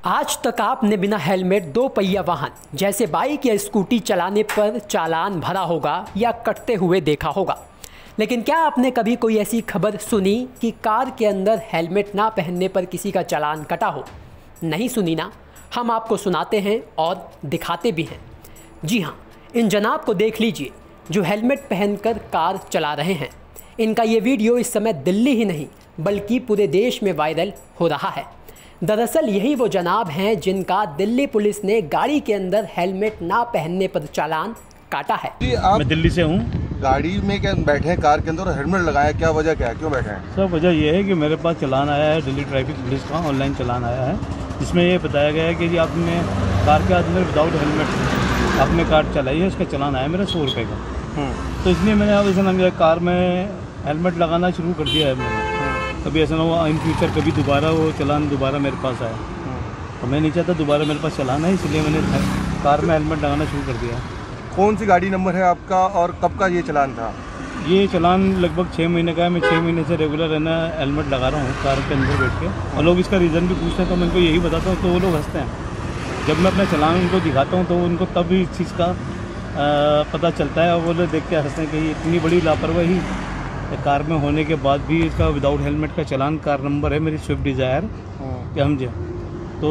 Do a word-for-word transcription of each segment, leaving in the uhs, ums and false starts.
आज तक आपने बिना हेलमेट दो पहिया वाहन जैसे बाइक या स्कूटी चलाने पर चालान भरा होगा या कटते हुए देखा होगा, लेकिन क्या आपने कभी कोई ऐसी खबर सुनी कि कार के अंदर हेलमेट ना पहनने पर किसी का चालान कटा हो? नहीं सुनी ना? हम आपको सुनाते हैं और दिखाते भी हैं। जी हाँ, इन जनाब को देख लीजिए जो हेलमेट पहनकर कार चला रहे हैं। इनका ये वीडियो इस समय दिल्ली ही नहीं बल्कि पूरे देश में वायरल हो रहा है। दरअसल यही वो जनाब हैं जिनका दिल्ली पुलिस ने गाड़ी के अंदर हेलमेट ना पहनने पर चालान काटा है। जी, आप मैं दिल्ली से हूँ। गाड़ी में क्या बैठे हैं कार के अंदर और हेलमेट लगाया, क्या वजह क्या है, क्यों बैठे हैं? सर वजह यह है कि मेरे पास चालान आया है, दिल्ली ट्रैफिक पुलिस का ऑनलाइन चालान आया है, जिसमें ये बताया गया है कि जी आपने कार के अंदर विदाउट हेलमेट आपने कार चलाई है, उसका चालान आया मेरा सौ रुपये का। तो इसलिए मैंने अब ऐसा ना कार में हेलमेट लगाना शुरू कर दिया है मैंने। कभी ऐसा ना हो इन फ्यूचर कभी दोबारा वो चालान दोबारा मेरे पास आया, तो मैं नहीं चाहता दोबारा मेरे पास चालान है, इसलिए मैंने कार में हेलमेट लगाना शुरू कर दिया। कौन सी गाड़ी नंबर है आपका और कब का ये चालान था? ये चालान लगभग छः महीने का है। मैं छः महीने से रेगुलर है ना हेलमेट लगा रहा हूँ कार के अंदर बैठ के, और लोग इसका रीज़न भी पूछते हैं तो मैं उनको यही बताता हूँ तो वो लोग हंसते हैं। जब मैं अपना चालान उनको दिखाता हूँ तो उनको तब इस चीज़ का आ, पता चलता है, और वो लोग देख के हंसते हैं कि इतनी बड़ी लापरवाही कार में होने के बाद भी इसका विदाउट हेलमेट का चालान। कार नंबर है मेरी स्विफ्ट डिज़ायर, क्या समझे? तो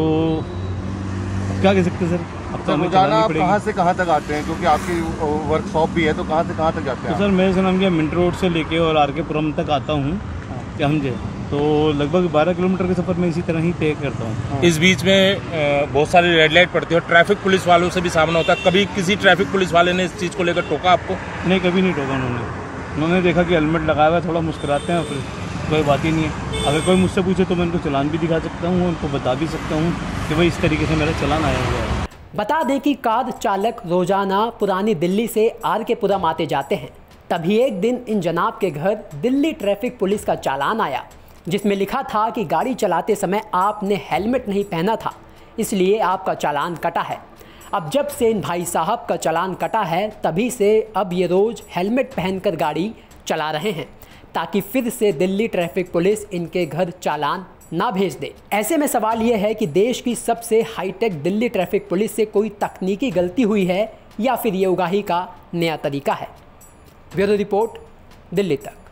क्या कह सकते हैं सर, अब तो हमें रोजाना आप कहाँ से कहाँ तक आते हैं, क्योंकि आपकी वर्कशॉप भी है, तो कहाँ से कहाँ तक जाते हैं? तो सर मेरे से नाम क्या मिंट रोड से लेके और आर के पुरम तक आता हूँ, क्या समझे? तो लगभग बारह किलोमीटर के सफ़र में इसी तरह ही तय करता हूँ। इस बीच में बहुत सारी रेड लाइट पड़ती है और ट्रैफिक पुलिस वालों से भी सामना होता है। कभी किसी ट्रैफिक पुलिस वाले ने इस चीज़ को लेकर टोका आपको? नहीं, कभी नहीं टोका उन्होंने। उन्होंने देखा कि हेलमेट लगाया हुआ, थोड़ा मुस्कुराते हैं, फिर कोई बात ही नहीं है। अगर कोई मुझसे पूछे तो मैं उनको चालान भी दिखा सकता हूँ, उनको बता भी सकता हूँ कि भाई इस तरीके से मेरा चालान आया हुआ है। बता दें कि कार चालक रोजाना पुरानी दिल्ली से आर के पुरम आते जाते हैं। तभी एक दिन इन जनाब के घर दिल्ली ट्रैफिक पुलिस का चालान आया, जिसमें लिखा था कि गाड़ी चलाते समय आपने हेलमेट नहीं पहना था, इसलिए आपका चालान कटा है। अब जब से इन भाई साहब का चालान कटा है तभी से अब ये रोज़ हेलमेट पहनकर गाड़ी चला रहे हैं, ताकि फिर से दिल्ली ट्रैफिक पुलिस इनके घर चालान ना भेज दे। ऐसे में सवाल ये है कि देश की सबसे हाईटेक दिल्ली ट्रैफिक पुलिस से कोई तकनीकी गलती हुई है या फिर ये उगाही का नया तरीका है। ब्यूरो रिपोर्ट, दिल्ली तक।